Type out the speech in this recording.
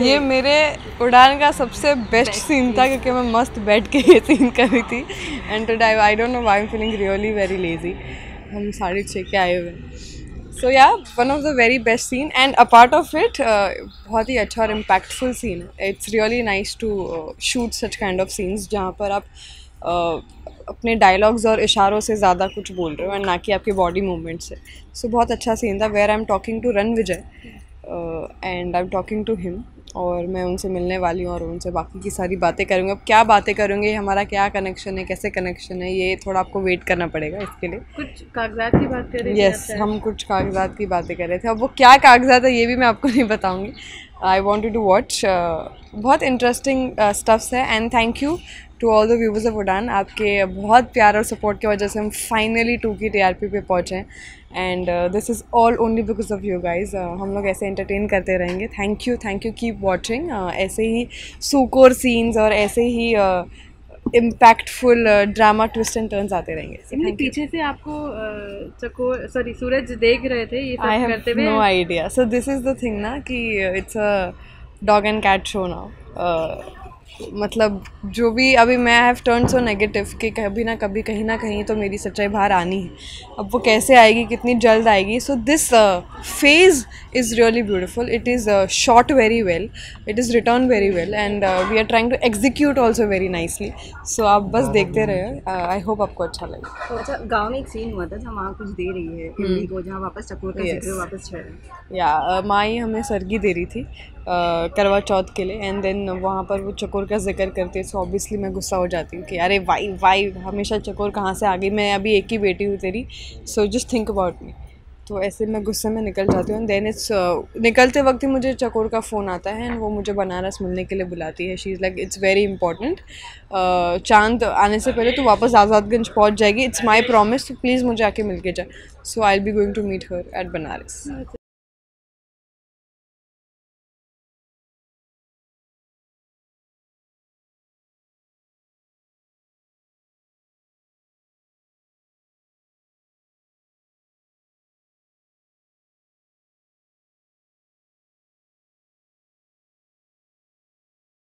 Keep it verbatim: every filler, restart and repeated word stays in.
ये मेरे उड़ान का सबसे बेस्ट सीन था क्योंकि मैं मस्त बैठ के ये सीन कर रही थी and today I don't know why I am feeling really very lazy. हम साढ़े छः के आए हुए हैं। So yeah one of the very best scene and a part of it बहुत ही अच्छा और इम्पैक्टफुल सीन है। It's really nice to shoot such kind of scenes जहाँ पर आप uh, अपने डायलॉग्स और इशारों से ज़्यादा कुछ बोल रहे हो एंड ना कि आपके बॉडी मूवमेंट से। सो so, बहुत अच्छा सीन था where I am talking to Ranvijay and I am talking to him और मैं उनसे मिलने वाली हूँ और उनसे बाकी की सारी बातें करूँगी। अब क्या बातें करूँगी, हमारा क्या कनेक्शन है, कैसे कनेक्शन है, ये थोड़ा आपको वेट करना पड़ेगा इसके लिए। कुछ कागजात की बात कर रहे थे? यस, हम कुछ कागजात की बातें कर रहे थे। अब वो क्या कागजात है ये भी मैं आपको नहीं बताऊँगी। I want you to watch, बहुत इंटरेस्टिंग स्टफ्स है and thank you to all the viewers of Udaan. आपके बहुत प्यार और सपोर्ट की वजह से हम फाइनली टू की टी आर पी पे पहुँचे हैं and this is all only because of you guys. हम लोग ऐसे एंटरटेन करते रहेंगे। Thank you thank you keep watching. ऐसे ही सुकोर सीन्स और ऐसे ही impactful drama twist and turns आते रहेंगे। पीछे से आपको चकोर सॉरी सूरज देख रहे थे ये सब करते हुए? No idea. So this is the thing ना कि it's a dog and cat show now. मतलब जो भी अभी मैं हैव टर्न सो नेगेटिव कि कभी ना कभी कहीं ना कहीं तो मेरी सच्चाई बाहर आनी है। अब वो कैसे आएगी, कितनी जल्द आएगी। So this phase is really beautiful. It is shot very well, it is written very well and we are trying to execute also very nicely. So आप बस देखते रहे। आई होप आपको अच्छा लगे। तो अच्छा, गाँव में एक सीन हुआ था जहाँ माँ कुछ दे रही है इमली को, जहाँ वापस चकोर का जिक्र वापस छड़ रहा। या माँ ही हमें सरगी दे रही थी Uh, करवा चौथ के लिए एंड देन वहाँ पर वो चकोर का जिक्र करते सो ऑब्वियसली मैं गुस्सा हो जाती हूँ कि अरे वाई वाई हमेशा चकोर कहाँ से आ गई, मैं अभी एक ही बेटी हूँ तेरी, so just think about me. तो ऐसे मैं गुस्से में निकल जाती हूँ एंड देन इट्स निकलते वक्त ही मुझे चकोर का फ़ोन आता है एंड वो मुझे बनारस मिलने के लिए बुलाती है। She is like it's very important, चांद आने से पहले तो वापस आज़ादगंज पहुँच जाएगी, इट्स माई प्रॉमिस, तो प्लीज़ मुझे आके मिल के जा। So I will be going to meet her at Banaras.